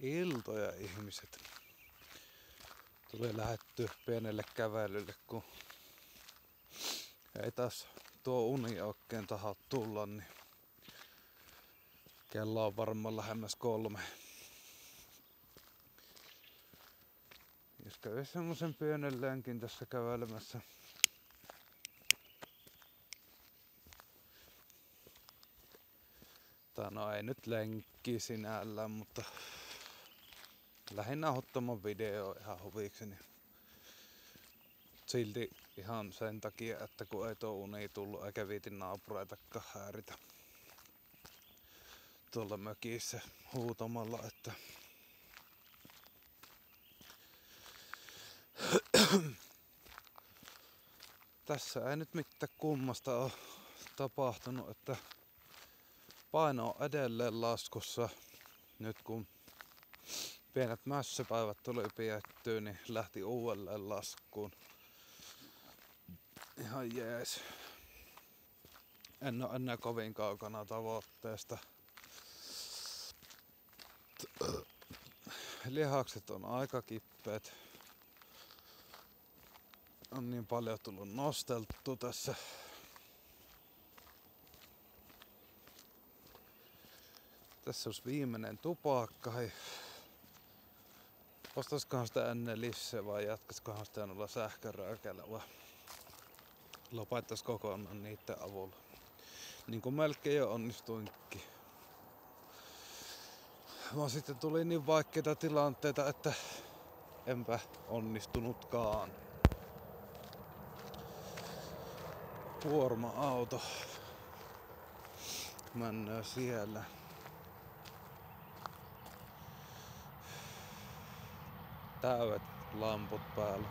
Iltoja ihmiset. Tuli lähetty pienelle kävelylle, kun ei taas tuo uni oikein taha tulla, niin kello on varmaan lähemmäs 3. Jos kävi semmosen pienen lenkin tässä kävelemässä. No ei nyt lenkki sinällään, mutta lähinnä ottamaan video ihan huvikseni. Silti ihan sen takia, että kun ei tuo uni tullut eikä viitin naapureitakaan häiritä tuolla mökissä huutamalla, että tässä ei nyt mitään kummasta ole tapahtunut, että paino on edelleen laskussa. Nyt kun pienet mässäpäivät tuli piettyä, niin lähti uudelleen laskuun. Ihan jees. En oo enää kovin kaukana tavoitteesta. Lihakset on aika kippeet. On niin paljon tullut nosteltu tässä. Tässä olisi viimeinen tupakka. Ostaisikohan sitä ennen lisää vai jatkaisikohan sitä noilla sähköröökeillä vai lopettais kokonaan niiden avulla. Niin kuin melkein jo onnistuinkin. Vaan sitten tuli niin vaikeita tilanteita, että enpä onnistunutkaan. Kuorma-auto männöö siellä. Täydet lamput päällä.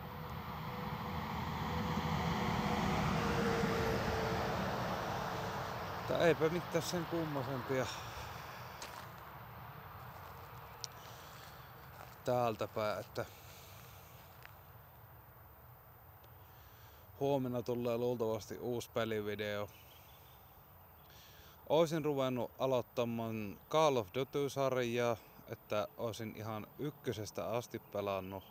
Tää eipä mitään sen kummosempia täältä päin, että huomenna tulee luultavasti uusi pelivideo. Oisin ruvennut aloittamaan Call of Duty-sarjaa, että oisin ihan ykkösestä asti pelannut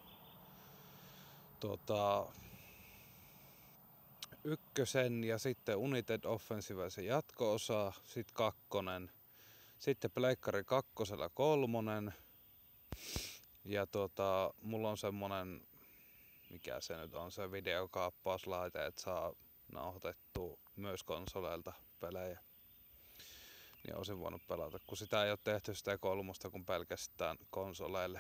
ykkösen ja sitten United Offensive se jatko-osa, sitten 2, sitten Pleikkari 2 3 ja mulla on semmonen, mikä se nyt on, se videokaappauslaite, että saa nauhoitettua myös konsoleilta pelejä. Niin olisin voinut pelata, kun sitä ei ole tehty sitä 3 kuin pelkästään konsoleille.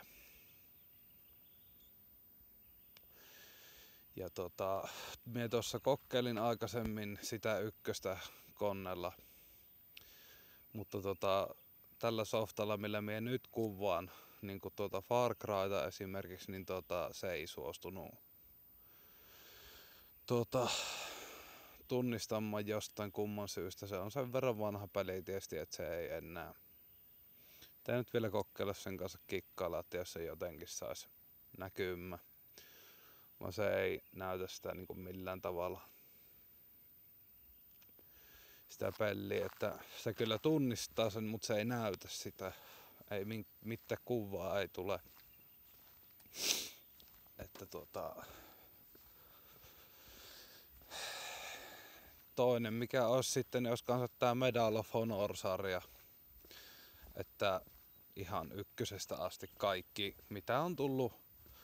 Ja mie tuossa kokeilin aikaisemmin sitä ykköstä konnella, mutta tällä softalla, millä mie nyt kuvaan, niin kuin Far Cryta esimerkiksi, niin se ei suostunut tunnistamaan jostain kumman syystä. Se on sen verran vanha peli tietysti, että se ei enää. Tää nyt vielä kokeilla sen kanssa kikkailla, että jos se jotenkin saisi näkymään. Vaan se ei näytä sitä niin kuin millään tavalla. Sitä peliä, että se kyllä tunnistaa sen, mutta se ei näytä sitä. Ei mitään kuvaa ei tule. Että toinen mikä olisi sitten, jos kanssa tää Medal of Honor-sarja. Että ihan ykkösestä asti kaikki, mitä on tullut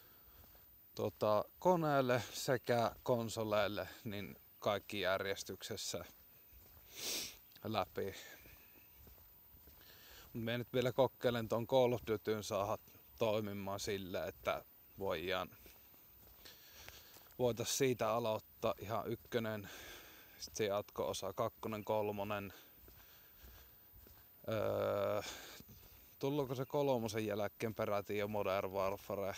koneelle sekä konsoleille, niin kaikki järjestyksessä läpi. Mie nyt vielä kokeilen ton Call of Dutyn saada toimimaan sille, että voitais siitä aloittaa ihan ykkönen, sit se jatko-osa 2, 3. Tulluuko se 3 jälkeen peräti jo Modern Warfare?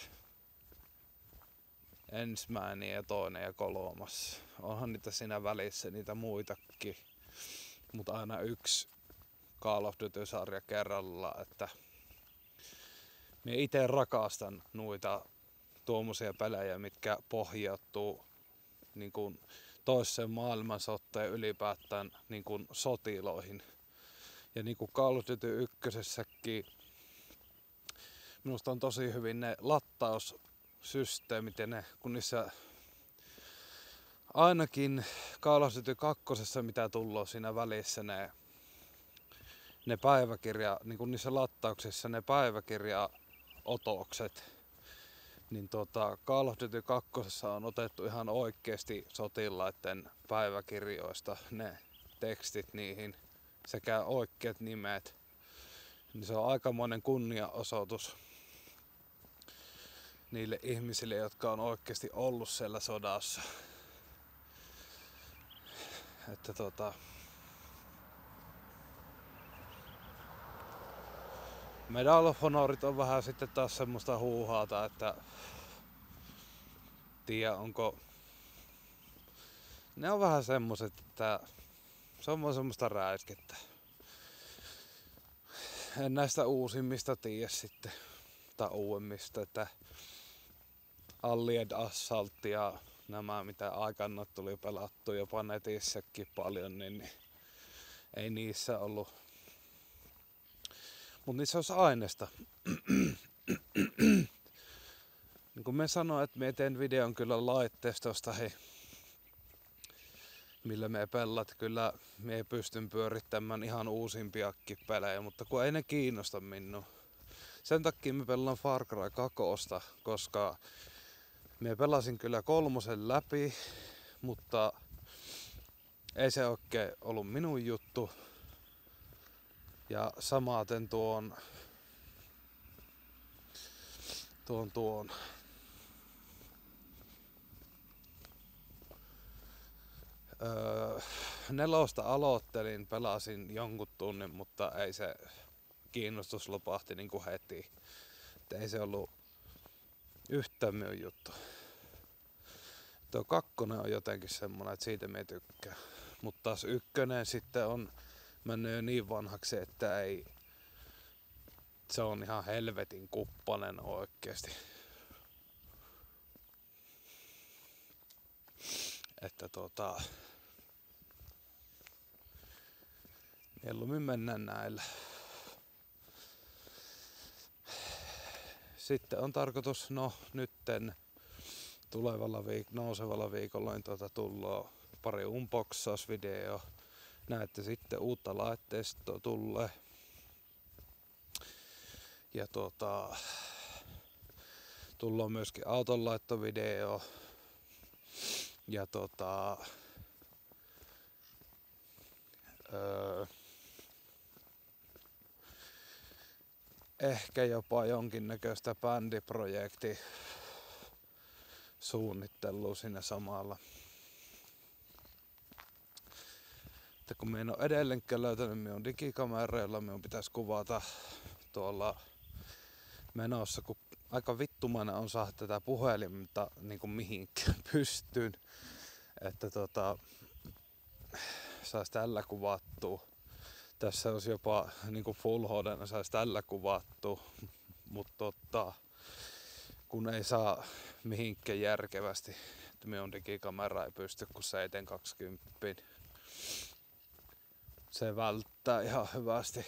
Ensimmäinen ja 2 ja 3. Onhan niitä siinä välissä niitä muitakin. Mutta aina yksi Call of Duty-sarja kerrallaan, että mie ite rakastan noita tuommoisia pelejä, mitkä pohjautuu niin kuin toiseen maailmansotaan ylipäätään niin kuin sotiloihin. Ja niin kuin Call of Duty ykkösessäkin minusta on tosi hyvin ne lattaussysteemit ja ne, kun niissä ainakin Call of Duty 2, mitä tullaan siinä välissä, ne päiväkirja, niin kuin niissä lattauksissa ne päiväkirjaotokset, niin Call of Duty 2 on otettu ihan oikeesti sotilaiden päiväkirjoista ne tekstit niihin sekä oikeat nimet. Niin se on aikamoinen kunniaosoitus niille ihmisille, jotka on oikeesti ollut siellä sodassa. Että Medal of Honorit on vähän sitten taas semmoista huuhaata, että tiedä onko... Ne on vähän semmoset, että se on vaan semmoista räiskettä. En näistä uusimmista tiedä sitten, tai uudemmista, että Allied Assault ja nämä mitä aikana tuli pelattu jopa netissäkin paljon, niin ei niissä ollut. Mut niissä olisi aineesta. Niin kun me sanoin, että me teen videon kyllä laitteistosta, millä me pelat, kyllä me pystyn pyörittämään ihan uusimpiakin pelejä, mutta kun ei ne kiinnosta minua. Sen takia me pelaan Far Cry 2, koska me pelasin kyllä 3 läpi, mutta ei se oikein ollut minun juttu. Ja samaten tuon 4 aloittelin, pelasin jonkun tunnin, mutta ei se kiinnostus lopahti niinku heti. Et ei se ollut yhtään minun juttu. Tuo 2 on jotenkin semmonen, että siitä me tykkään. Mutta taas 1 sitten on mennyt jo niin vanhaksi, että ei... Se on ihan helvetin kuppanen oikeesti. Että mieluummin mennään näillä. Sitten on tarkoitus, nytten tulevalla nousevalla viikolla niin tullaan pari unboxausvideo. Näette sitten uutta laitteistoa tulee. Ja tullaan myöskin autonlaittovideo. Ja ehkä jopa jonkinnäköistä bändiprojekti suunnittelua siinä samalla. Että kun me en ole edelleenkään löytänyt minun digikameroilla, minun pitäisi kuvata tuolla menossa, kun aika vittumainen on saada tätä puhelinta niin kuin mihinkään pystyyn. Että saisi tällä kuvattua. Tässä olisi jopa niin kuin Full HD saisi tällä kuvattua, mutta kun ei saa mihinkään järkevästi, että minun digikamera ei pysty kuin 720. Se välttää ihan hyvästi.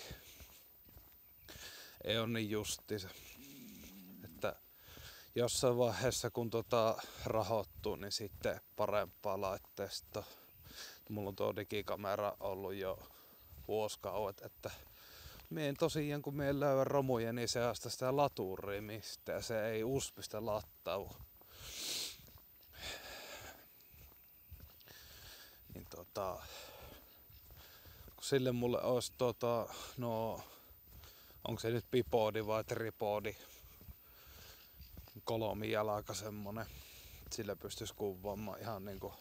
Ei ole niin justiinsa. Että jossain vaiheessa kun rahoittuu, niin sitten parempaa laitteistoa. Mulla on tuo digikamera ollut jo vuosikaudet, että mie en tosiaan kun mie löydän romujeni seasta sitä laturia mistä se ei uspista lattau. Niin kun sille mulle olisi onko se nyt bipodi vai tripodi, kolmijalka semmonen, sillä pystyisi kuvaamaan ihan niinku.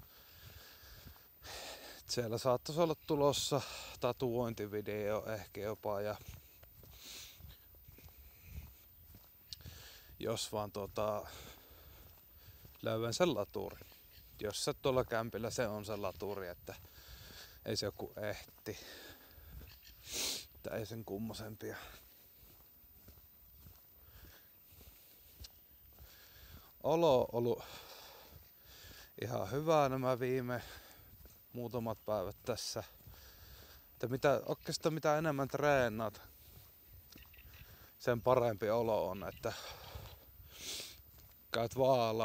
Siellä saattaisi olla tulossa tatuointivideo ehkä jopa ja jos vaan löydän sen laturi. Jos se tuolla kämpillä se on se laturi, että ei se joku ehti. Että ei sen kummosempia. Olo on ollut ihan hyvää nämä viime muutamat päivät tässä. Että oikeastaan mitä enemmän treenaat, sen parempi olo on, että käyt vaalla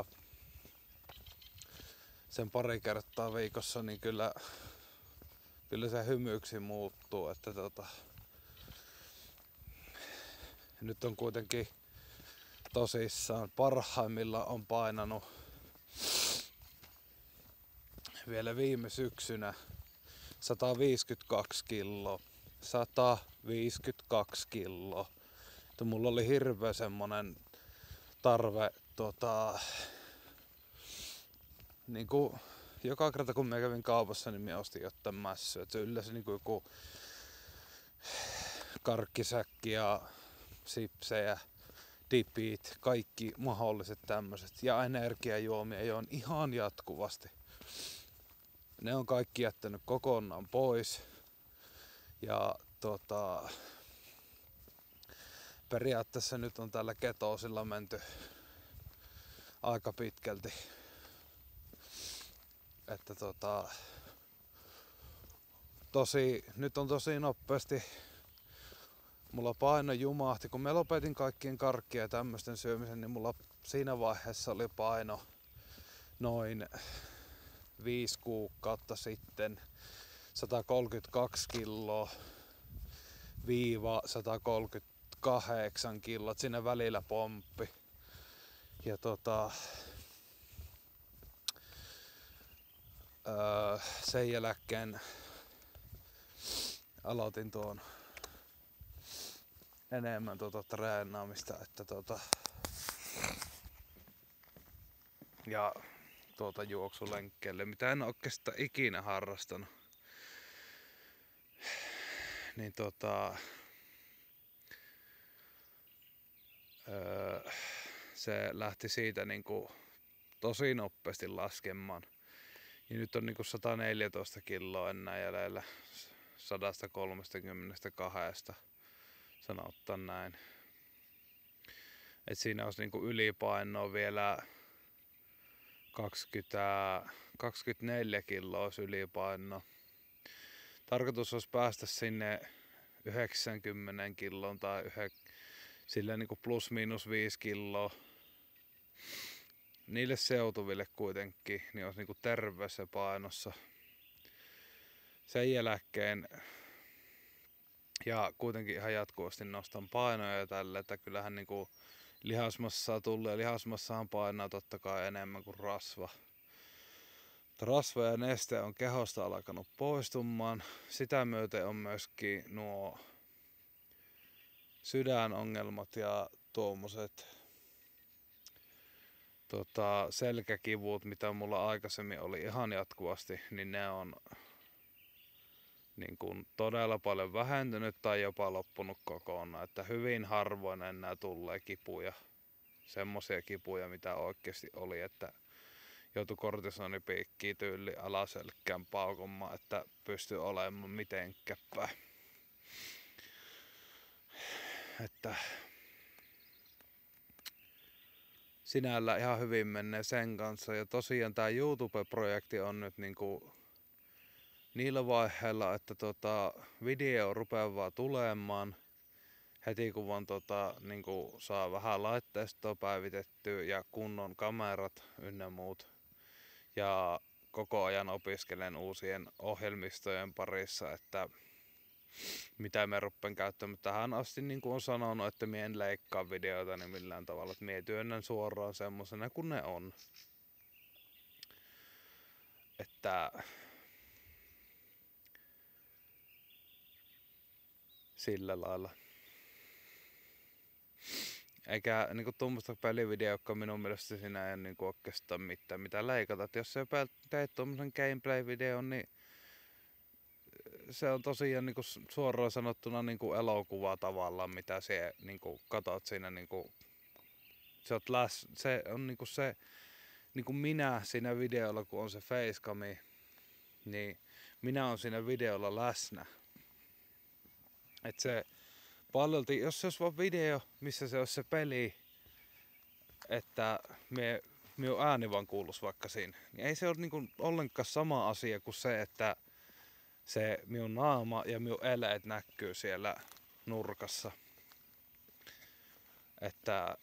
sen pari kertaa viikossa, niin kyllä se hymyksi muuttuu, että nyt on kuitenkin tosissaan parhaimmillaan on painanut vielä viime syksynä 152 kiloa. 152 kiloa. Mulla oli hirveä semmonen tarve niinku joka kerta kun mä kävin kaupassa, niin mä ostin jotain mässyä. Se yleensä niinku joku karkkisäkki ja sipsejä, dipit, kaikki mahdolliset tämmöiset. Ja energiajuomia joon ihan jatkuvasti. Ne on kaikki jättänyt kokonaan pois. Ja periaatteessa nyt on tällä ketoosilla menty aika pitkälti. Että nyt on tosi nopeasti mulla paino jumahti. Kun mä lopetin kaikkien karkkia ja tämmöisten syömisen, niin mulla siinä vaiheessa oli paino noin 5 kuukautta sitten 132 kiloa viiva 138 kiloa. Siinä välillä pomppi. Ja sen jälkeen aloitin tuon enemmän treenaamista, että ja juoksulenkkeelle, mitä en oikeastaan ikinä harrastanut. Niin se lähti siitä niinku tosi nopeasti laskemaan. Ja nyt on niinku 114 kiloa enää jäljellä 132, sanotaan näin. Et siinä olisi niinku ylipainoa vielä 24 kiloa olisi ylipainoa. Tarkoitus olisi päästä sinne 90 kiloon tai sillä niinku plus miinus 5 kiloa. Niille seutuville kuitenkin, niin olisi niinku terveessä painossa. Sen jälkeen, ja kuitenkin ihan jatkuvasti nostan painoja ja tälle, että kyllähän niinku lihasmassaa tulee, ja lihasmassahan painaa totta kai enemmän kuin rasva. Rasva ja neste on kehosta alkanut poistumaan. Sitä myöten on myöskin nuo sydänongelmat ja tuommoiset selkäkivut, mitä mulla aikaisemmin oli ihan jatkuvasti, niin ne on niin kuin todella paljon vähentynyt tai jopa loppunut kokonaan. Että hyvin harvoin enää tulee kipuja, semmosia kipuja mitä oikeasti oli, että joutui kortisonipiikkiä tyyli alaselkkään paukumaan, että pystyi olemaan mitenkään päin. Että sinällä ihan hyvin menee sen kanssa. Ja tosiaan tää YouTube-projekti on nyt niinku niillä vaiheilla, että video rupeaa vaan tulemaan heti kun vaan niinku saa vähän laitteistoa päivitettyä ja kunnon kamerat ynnä muut. Ja koko ajan opiskelen uusien ohjelmistojen parissa, että mitä me ruppen käyttämään. Tähän asti niin kuin on sanonut, että mie en leikkaa videoita niin millään tavalla, että mie työnnän suoraan semmosena kuin ne on. Että sillä lailla. Eikä niinku tuommoista pelivideokkaa minun mielestä siinä ei niinku oikeastaan mitään mitä leikata. Et jos sä teet tuommoisen gameplay-videon, niin se on tosiaan niinku suoraan sanottuna niinku elokuva tavallaan, mitä sä niinku katot siinä niinku se on niinku se niinku minä siinä videolla, kun on se facecami, niin minä on siinä videolla läsnä. Et se paljolti, jos se olisi vaan video, missä se olisi se peli, että minun ääni vaan kuuluisi vaikka siinä, niin ei se ole niinku ollenkaan sama asia kuin se, että se minun naama ja minun eleet näkyy siellä nurkassa. Että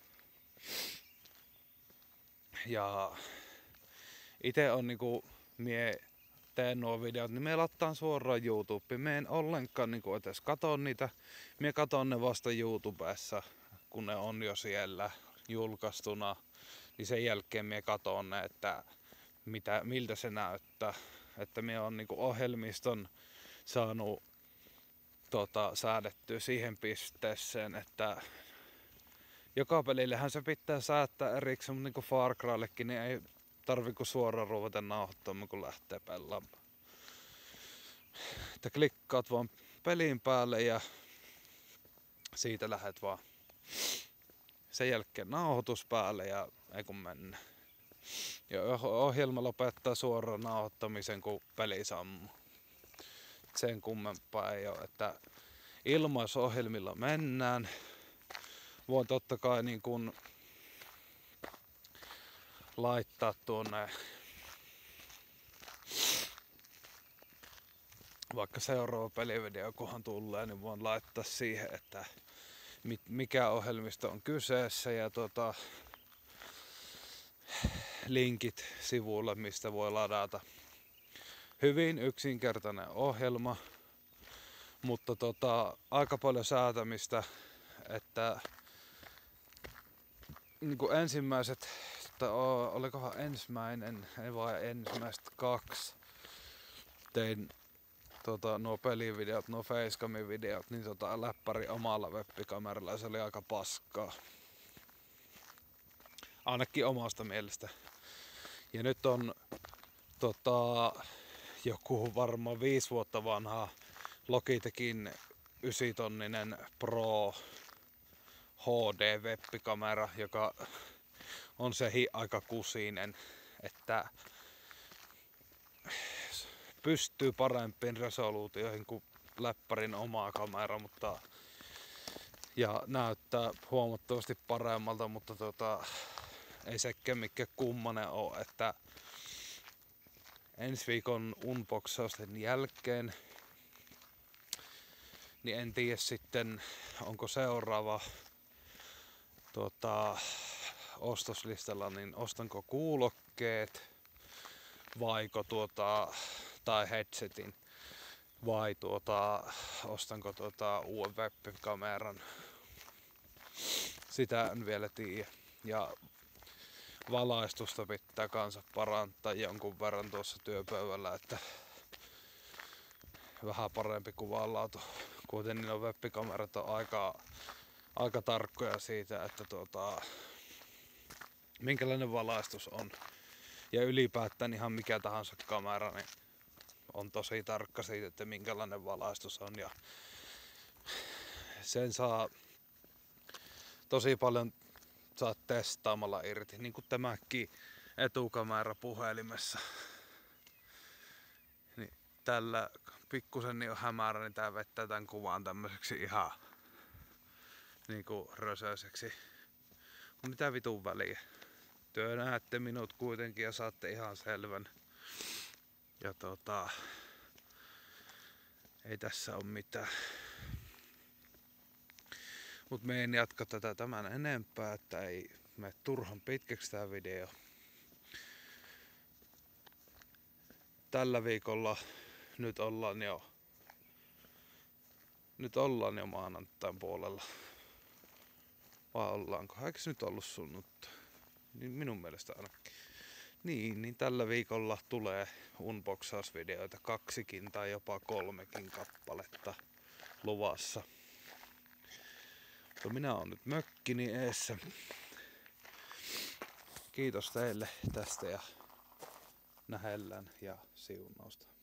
ja ite on niinku mie teen nuo videot, niin mie lattaan suoraan YouTubeen. Mie en ollenkaan niinku edes katon niitä. Mie katon ne vasta YouTubessa, kun ne on jo siellä julkaistuna. Niin sen jälkeen mie katon ne, että miltä se näyttää. Että mie on niinku ohjelmiston saanut säädettyä siihen pisteeseen, että joka pelillehän se pitää säätää erikseen, mutta niinku Far Cryllekin niin ei tarvi kuin suoraan ruveta nauhoittamaan, kun lähtee pelaamaan. Että klikkaat vaan pelin päälle ja siitä lähet vaan sen jälkeen nauhoitus päälle ja ei kun mennä. Ja ohjelma lopettaa suoraan nauhoittamisen, kun peli sammuu. Sen kummempaa ei ole, että ilmaisohjelmilla mennään. Voin totta kai niin kun laittaa tuonne vaikka seuraava pelivideo kunhan tulee, niin voin laittaa siihen, että mikä ohjelmisto on kyseessä ja linkit sivuille, mistä voi ladata. Hyvin yksinkertainen ohjelma, mutta aika paljon säätämistä, että niin kuin ensimmäiset, olikohan ensimmäinen, ei vaan ensimmäiset 2 tein nuo pelivideot, nuo Facecamin videot, niin läppäri omalla webbikameralla ja se oli aika paskaa. Ainakin omasta mielestä. Ja nyt on joku varmaan 5 vuotta vanha Logitechin 9-tonninen Pro HD-webbikamera, joka on se aika kusinen, että pystyy parempiin resoluutioihin kuin läppärin oma kamera, mutta ja näyttää huomattavasti paremmalta, mutta ei sekään mikä kummanen oo, että ensi viikon unboxausten jälkeen niin en tiedä sitten onko seuraava ostoslistalla, niin ostanko kuulokkeet vaiko tai headsetin vai ostanko uuden webkameran. Sitä en vielä tiedä. Ja valaistusta pitää kanssa parantaa jonkun verran tuossa työpöydällä, että vähän parempi kuvanlaatu. Kuitenkin nuo webkamerat on aika tarkkoja siitä, että minkälainen valaistus on. Ja ylipäätään ihan mikä tahansa kamera niin on tosi tarkka siitä, että minkälainen valaistus on. Ja sen saa tosi paljon testaamalla irti, niin kuin tämäkin etukamera puhelimessa. Niin tällä pikkusen niin on hämärä, niin tää vettää tän kuvan tämmöiseksi ihan niinku rösöiseksi. Mut mitä vitun väliä. Työ näette minut kuitenkin ja saatte ihan selvän. Ja ei tässä oo mitään. Mut me en jatka tätä tämän enempää, että ei mene turhan pitkäksi tää video. Tällä viikolla nyt ollaan jo maanantain puolella. Vai ollaanko? Eikö nyt ollut sunnuntai? Niin minun mielestä ainakin. Niin tällä viikolla tulee unboxausvideoita 2 tai jopa 3 kappaletta luvassa. Mutta minä oon nyt mökkini eessä. Kiitos teille tästä ja nähellään ja siunausta.